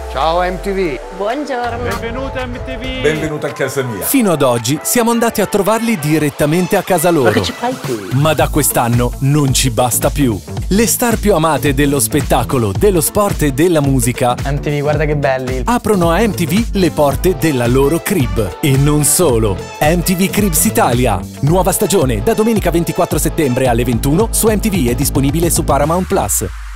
Ciao MTV. Buongiorno. Benvenuta MTV. Benvenuta a casa mia. Fino ad oggi siamo andati a trovarli direttamente a casa loro. Ma che ci fai qui? Ma da quest'anno non ci basta più. Le star più amate dello spettacolo, dello sport e della musica MTV, guarda che belli. aprono a MTV le porte della loro crib. E non solo. MTV Cribs Italia. Nuova stagione da domenica 24 settembre alle 21 su MTV e disponibile su Paramount Plus.